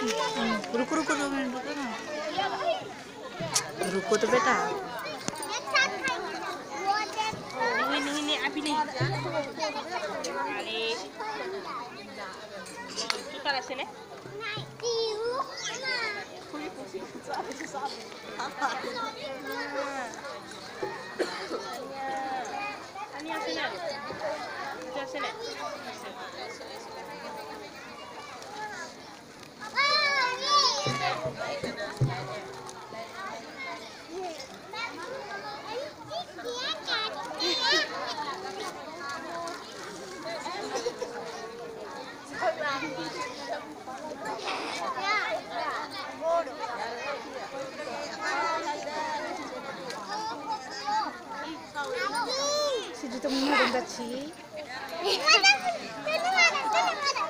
रुको रुको 2 मिनट रुको ना। रुको तो बेटा। Ini api nih. Alis. Itu taruh sini. Ini yang sini. Yang sini. Si Dito mo na rin, Dachi.